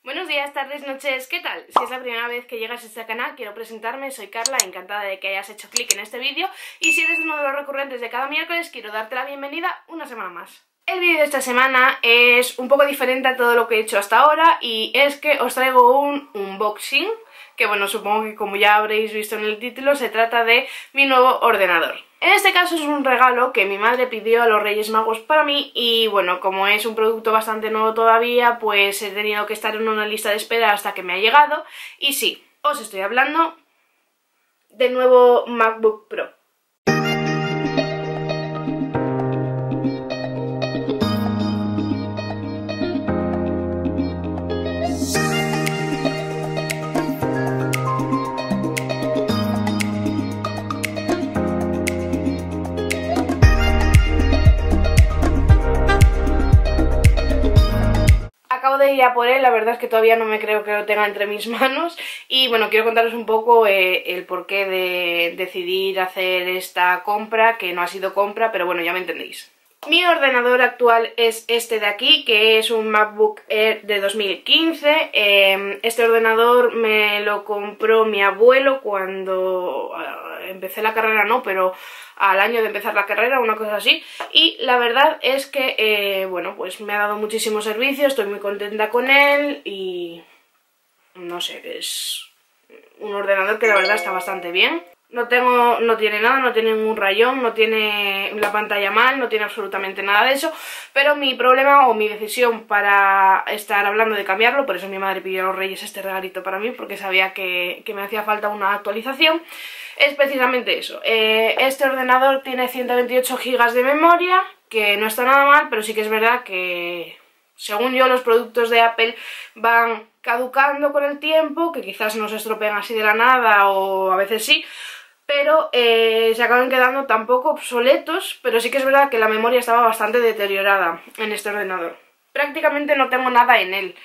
Buenos días, tardes, noches, ¿qué tal? Si es la primera vez que llegas a este canal, quiero presentarme, soy Carla, encantada de que hayas hecho clic en este vídeo. Y si eres uno de los recurrentes de cada miércoles, quiero darte la bienvenida una semana más. El vídeo de esta semana es un poco diferente a todo lo que he hecho hasta ahora, y es que os traigo un unboxing, que bueno, supongo que como ya habréis visto en el título, se trata de mi nuevo ordenador. En este caso es un regalo que mi madre pidió a los Reyes Magos para mí y bueno, como es un producto bastante nuevo todavía, pues he tenido que estar en una lista de espera hasta que me ha llegado. Y sí, os estoy hablando del nuevo MacBook Pro. Acabo de ir a por él, la verdad es que todavía no me creo que lo tenga entre mis manos y bueno, quiero contaros un poco el porqué de decidir hacer esta compra, que no ha sido compra, pero bueno, ya me entendéis. Mi ordenador actual es este de aquí, que es un MacBook Air de 2015. Este ordenador me lo compró mi abuelo cuando empecé la carrera, no, pero al año de empezar la carrera, una cosa así. Y la verdad es que, bueno, pues me ha dado muchísimo servicio, estoy muy contenta con él y no sé, es un ordenador que la verdad está bastante bien. No tiene nada, no tiene ningún rayón, no tiene la pantalla mal, no tiene absolutamente nada de eso. Pero mi problema o mi decisión para estar hablando de cambiarlo, por eso mi madre pidió a los Reyes este regalito para mí, porque sabía que me hacía falta una actualización, es precisamente eso. Este ordenador tiene 128 GB de memoria, que no está nada mal, pero sí que es verdad que, según yo, los productos de Apple van caducando con el tiempo, que quizás no se estropean así de la nada o a veces sí, pero se acaban quedando tampoco obsoletos, pero sí que es verdad que la memoria estaba bastante deteriorada en este ordenador. Prácticamente no tengo nada en él,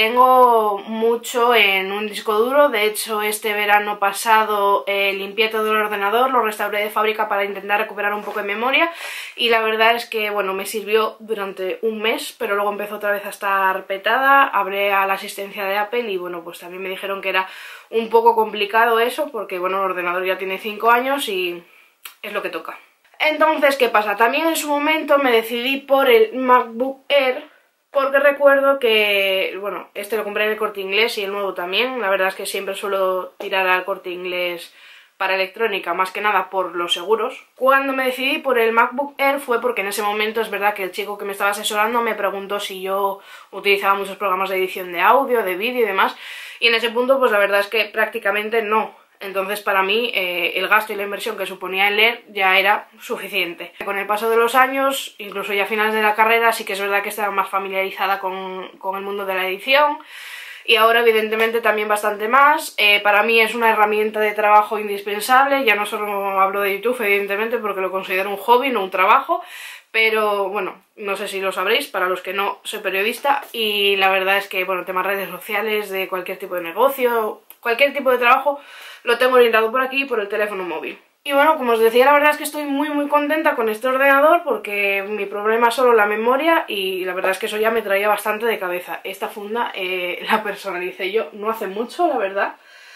tengo mucho en un disco duro. De hecho, este verano pasado limpié todo el ordenador, lo restauré de fábrica para intentar recuperar un poco de memoria y la verdad es que bueno, me sirvió durante un mes, pero luego empezó otra vez a estar petada. Hablé a la asistencia de Apple y bueno, pues también me dijeron que era un poco complicado eso, porque bueno, el ordenador ya tiene 5 años y es lo que toca. Entonces, ¿qué pasa? También en su momento me decidí por el MacBook Air, porque recuerdo que, bueno, este lo compré en el Corte Inglés y el nuevo también. La verdad es que siempre suelo tirar al Corte Inglés para electrónica, más que nada por los seguros. Cuando me decidí por el MacBook Air fue porque en ese momento es verdad que el chico que me estaba asesorando me preguntó si yo utilizaba muchos programas de edición de audio, de vídeo y demás, y en ese punto pues la verdad es que prácticamente no. Entonces para mí el gasto y la inversión que suponía el leer ya era suficiente. Con el paso de los años, incluso ya a finales de la carrera, sí que es verdad que estaba más familiarizada con el mundo de la edición y ahora evidentemente también bastante más. Para mí es una herramienta de trabajo indispensable, ya no solo hablo de YouTube evidentemente porque lo considero un hobby, no un trabajo, pero bueno, no sé si lo sabréis, para los que no, soy periodista y la verdad es que, bueno, temas redes sociales, de cualquier tipo de negocio, cualquier tipo de trabajo, lo tengo orientado por aquí, por el teléfono móvil. Y bueno, como os decía, la verdad es que estoy muy contenta con este ordenador porque mi problema es solo la memoria y la verdad es que eso ya me traía bastante de cabeza. Esta funda la personalicé yo no hace mucho, la verdad.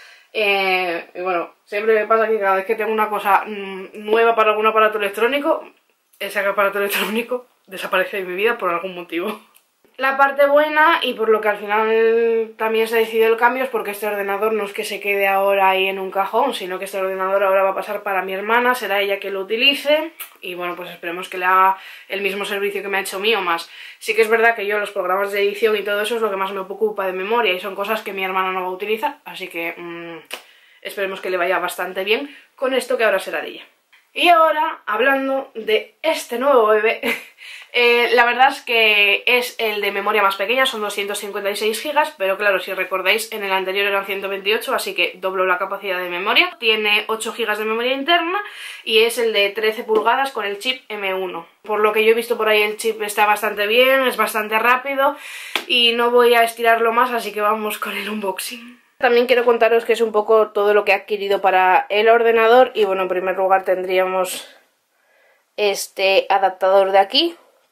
Y bueno, siempre me pasa que cada vez que tengo una cosa nueva para algún aparato electrónico, ese aparato electrónico desaparece de mi vida por algún motivo. La parte buena, y por lo que al final también se ha decidido el cambio, es porque este ordenador no es que se quede ahora ahí en un cajón, sino que este ordenador ahora va a pasar para mi hermana, será ella que lo utilice, y bueno, pues esperemos que le haga el mismo servicio que me ha hecho mío más. Sí que es verdad que yo los programas de edición y todo eso es lo que más me ocupa de memoria, y son cosas que mi hermana no va a utilizar, así que esperemos que le vaya bastante bien con esto que ahora será de ella. Y ahora, hablando de este nuevo bebé, la verdad es que es el de memoria más pequeña, son 256 GB, pero claro, si recordáis, en el anterior eran 128, así que doblo la capacidad de memoria. Tiene 8 GB de memoria interna y es el de 13 pulgadas con el chip M1. Por lo que yo he visto por ahí, el chip está bastante bien, es bastante rápido y no voy a estirarlo más, así que vamos con el unboxing. También quiero contaros que es un poco todo lo que he adquirido para el ordenador y bueno, en primer lugar tendríamos este adaptador de aquí,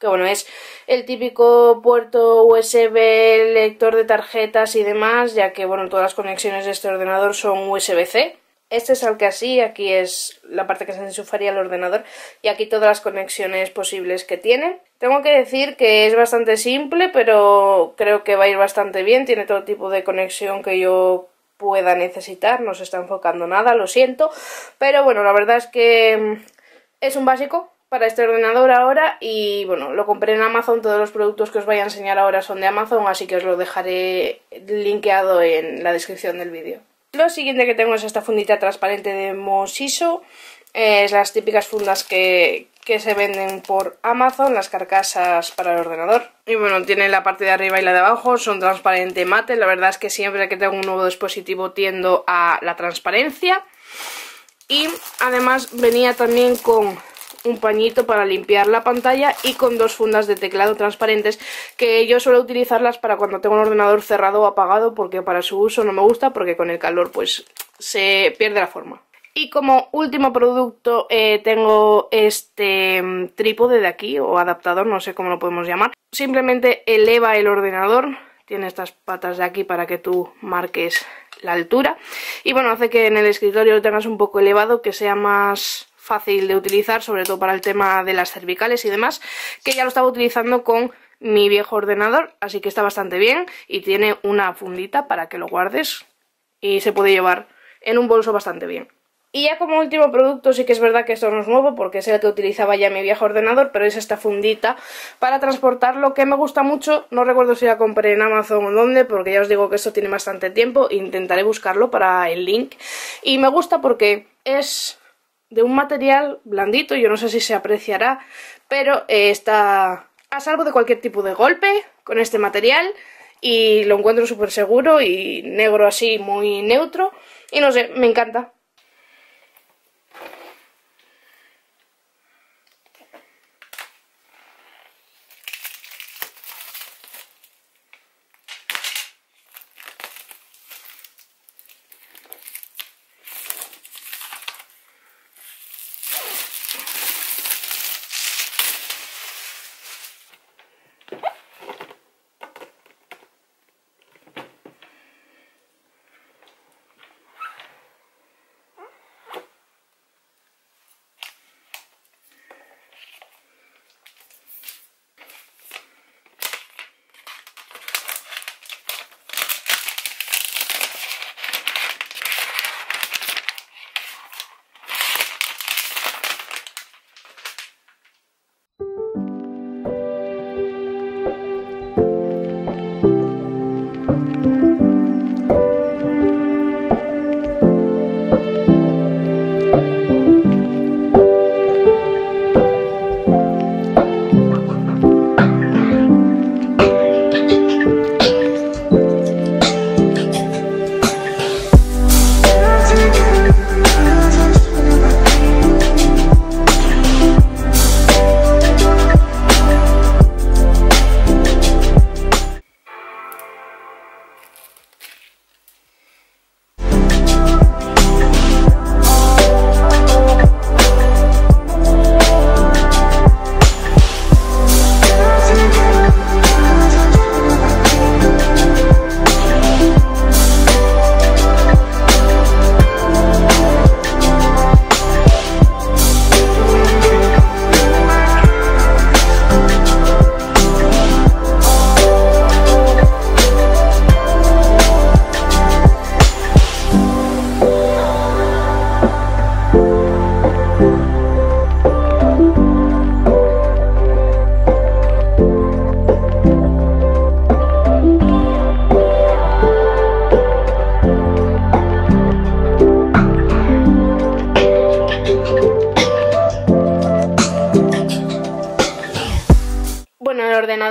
que bueno, es el típico puerto USB, lector de tarjetas y demás, ya que bueno, todas las conexiones de este ordenador son USB-C. Este es el que así, aquí es la parte que se enchufaría al ordenador y aquí todas las conexiones posibles que tiene. Tengo que decir que es bastante simple, pero creo que va a ir bastante bien, tiene todo tipo de conexión que yo pueda necesitar, no se está enfocando nada, lo siento, pero bueno, la verdad es que es un básico para este ordenador ahora y bueno, lo compré en Amazon, todos los productos que os voy a enseñar ahora son de Amazon, así que os lo dejaré linkeado en la descripción del vídeo. Lo siguiente que tengo es esta fundita transparente de Mosiso, es las típicas fundas que se venden por Amazon, las carcasas para el ordenador. Y bueno, tiene la parte de arriba y la de abajo, son transparente mate, la verdad es que siempre que tengo un nuevo dispositivo tiendo a la transparencia. Y además venía también con un pañito para limpiar la pantalla y con dos fundas de teclado transparentes que yo suelo utilizarlas para cuando tengo un ordenador cerrado o apagado, porque para su uso no me gusta porque con el calor pues se pierde la forma. Y como último producto tengo este trípode de aquí, o adaptador, no sé cómo lo podemos llamar. Simplemente eleva el ordenador, tiene estas patas de aquí para que tú marques la altura. Y bueno, hace que en el escritorio lo tengas un poco elevado, que sea más fácil de utilizar, sobre todo para el tema de las cervicales y demás, que ya lo estaba utilizando con mi viejo ordenador, así que está bastante bien y tiene una fundita para que lo guardes y se puede llevar en un bolso bastante bien. Y ya como último producto, sí que es verdad que esto no es nuevo porque es el que utilizaba ya mi viejo ordenador, pero es esta fundita para transportarlo que me gusta mucho. No recuerdo si la compré en Amazon o dónde, porque ya os digo que esto tiene bastante tiempo, intentaré buscarlo para el link. Y me gusta porque es de un material blandito, yo no sé si se apreciará, pero está a salvo de cualquier tipo de golpe con este material y lo encuentro súper seguro y negro así, muy neutro, y no sé, me encanta.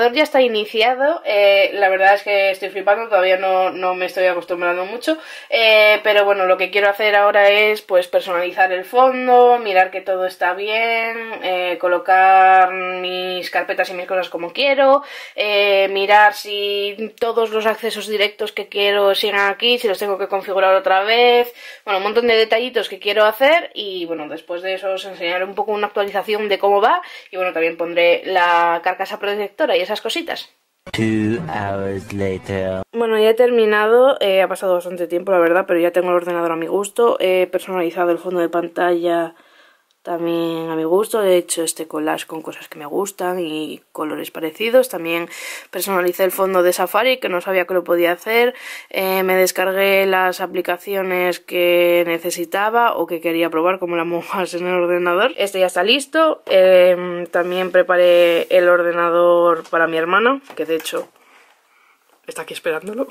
vlog ya está iniciado. La verdad es que estoy flipando, todavía no me estoy acostumbrando mucho, pero bueno, lo que quiero hacer ahora es pues personalizar el fondo, mirar que todo está bien, colocar mis carpetas y mis cosas como quiero, mirar si todos los accesos directos que quiero siguen aquí, si los tengo que configurar otra vez, bueno, un montón de detallitos que quiero hacer. Y bueno, después de eso os enseñaré un poco una actualización de cómo va, y bueno, también pondré la carcasa protectora y esas cositas. 2 hours later. Bueno, ya he terminado, ha pasado bastante tiempo la verdad, pero ya tengo el ordenador a mi gusto, he personalizado el fondo de pantalla también a mi gusto, he hecho este collage con cosas que me gustan y colores parecidos, también personalicé el fondo de Safari, que no sabía que lo podía hacer, me descargué las aplicaciones que necesitaba o que quería probar, como la monjas en el ordenador. Este ya está listo, también preparé el ordenador para mi hermana, que de hecho está aquí esperándolo.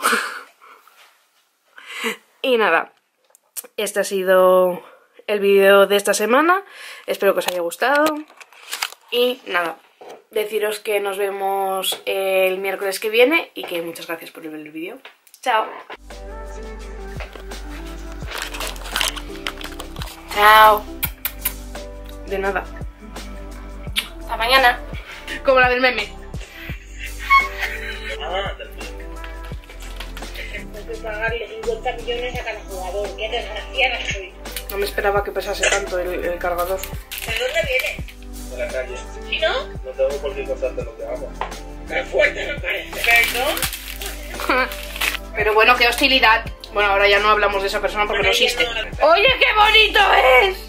Y nada, este ha sido el vídeo de esta semana, espero que os haya gustado y nada, deciros que nos vemos el miércoles que viene y que muchas gracias por ver el vídeo. ¡Chao! ¡Chao! De nada. Hasta mañana. Como la del meme. Hay que pagarle 50 millones a cada jugador. ¡Qué desgraciada soy! No me esperaba que pesase tanto el cargador. ¿De dónde viene? De la calle. ¿Y no? No tengo por qué contarte lo que hago. ¡Qué fuerte me parece! ¿Perdón? Pero bueno, qué hostilidad. Bueno, ahora ya no hablamos de esa persona porque no existe. ¡Oye, qué bonito es!